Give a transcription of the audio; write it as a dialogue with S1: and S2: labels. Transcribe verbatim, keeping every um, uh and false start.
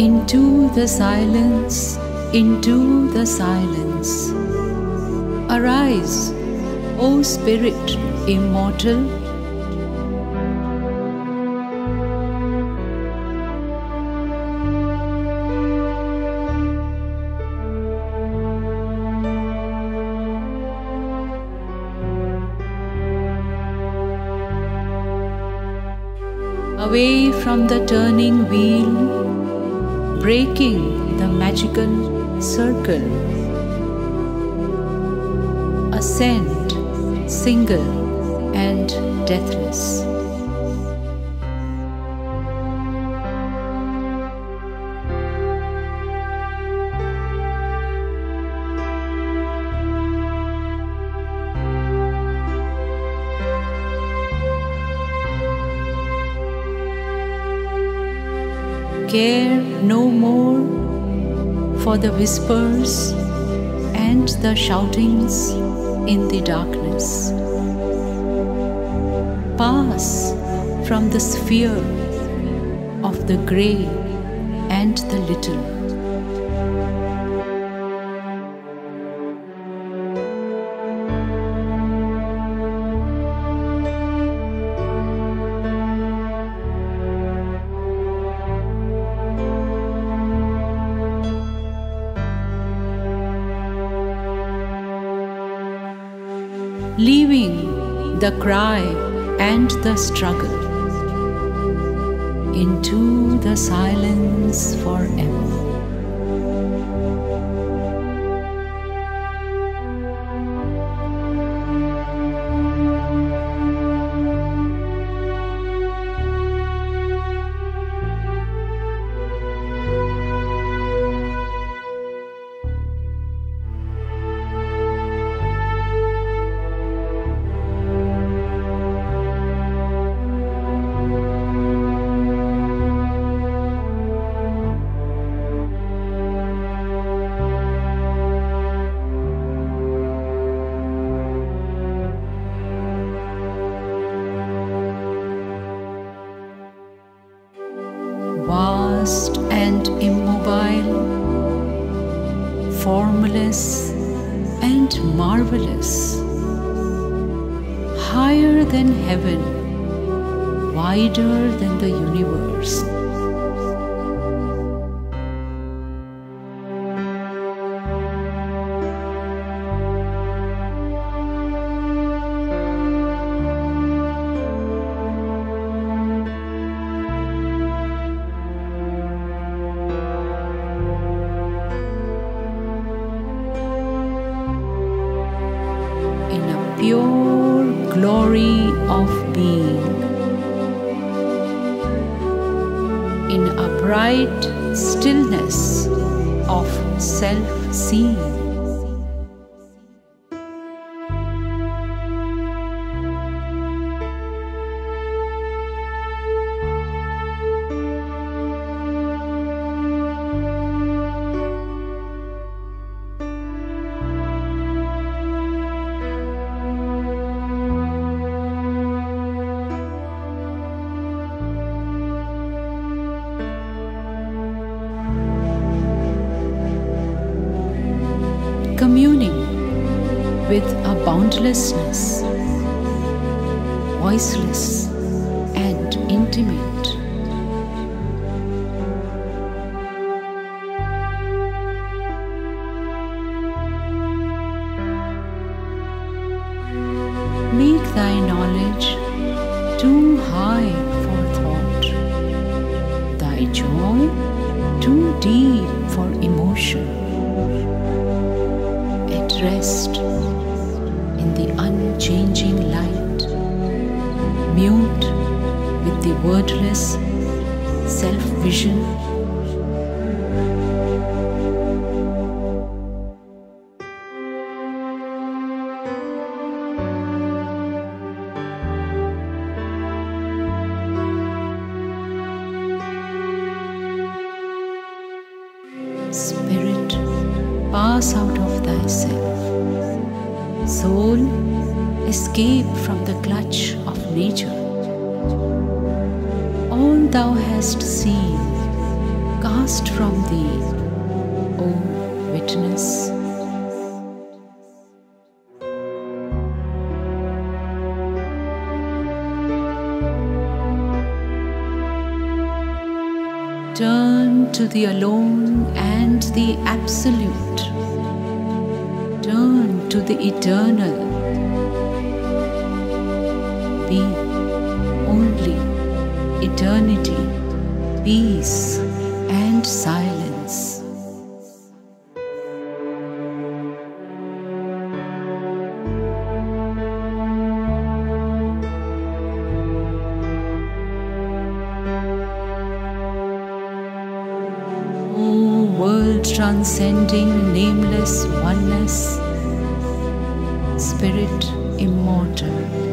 S1: Into the silence, into the silence. Arise, O Spirit immortal. Away from the turning wheel, breaking the magical circle. Ascend, single and deathless. Care no more for the whispers and the shoutings in the darkness. Pass from the sphere of the grey and the little. Leaving the cry and the struggle into the silence forever. Vast and immobile, formless and marvelous, higher than heaven, wider than the universe. Pure glory of being, in a bright stillness of self-seeing. Communing with a boundlessness, voiceless and intimate. Make thy knowledge too high for thought, thy joy too deep for emotion. At rest in the unchanging light, mute with the wordless self-vision. Spirit, pass out of thyself. Soul, escape from the clutch of nature. All thou hast seen, cast from thee, O witness. Turn to the alone and the absolute. Turn to the eternal. Be only eternity, peace and silence. Transcending nameless oneness, Spirit immortal.